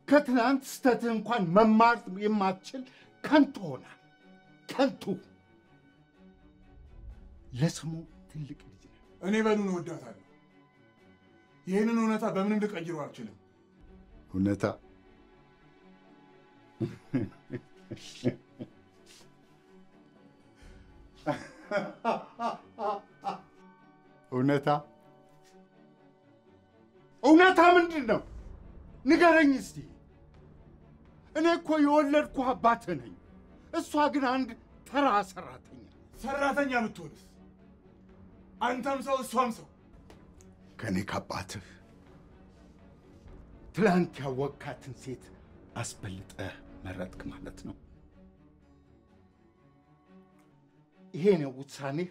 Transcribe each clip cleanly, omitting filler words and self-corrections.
ከትናንት ስተትህ እንኳን መማር የማትችል ከንቱ ሆና ከንቱ ለስሙ ትልቅ ልጅ ነው። እኔ በሉን እወዳታለሁ። ይህንን እውነታ በምንም ልቀይረው አልችልም። እውነታ እውነታ ምንድን ነው? ንገረኝ እስቲ። እኔ እኮ የወለድኩህ አባትህ ነኝ። እሷ ግን አንድ ተራ ሰራተኛ። ሰራተኛ ብትሆንስ? አንተም ሰው እሷም ሰው። ከኔ ከአባትህ ትላንት ያወቅካትን ሴት አስበልጠህ መረጥክ ማለት ነው። ይሄ ነው ውሳኔህ?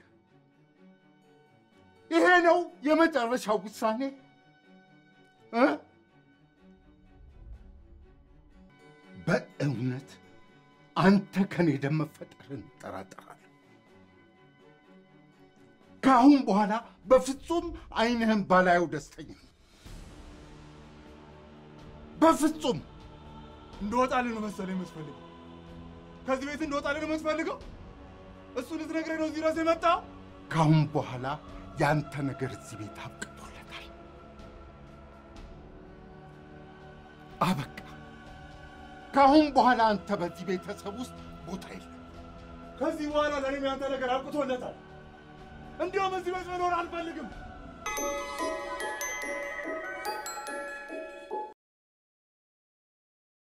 ይሄ ነው የመጨረሻው ውሳኔ? በእውነት አንተ ከኔ ደም መፈጠርን ጠራጠራለሁ። ከአሁን በኋላ በፍጹም ዓይንህን ባላየው ደስተኛ ነኝ። በፍጹም እንደወጣልን ነው መሰለኝ የምትፈልገው። ከዚህ ቤት እንደወጣልን ነው የምትፈልገው? እሱ ልትነግረኝ ነው እዚህ ድረስ የመጣው? ከአሁን በኋላ ያንተ ነገር እዚህ ቤት አብቅቶለታል። አበቃ። ከአሁን በኋላ አንተ በዚህ ቤተሰብ ውስጥ ቦታ የለም። ከዚህ በኋላ ለእኔም ያንተ ነገር አብቅቶለታል። እንዲያውም እዚህ ቤት መኖር አልፈልግም።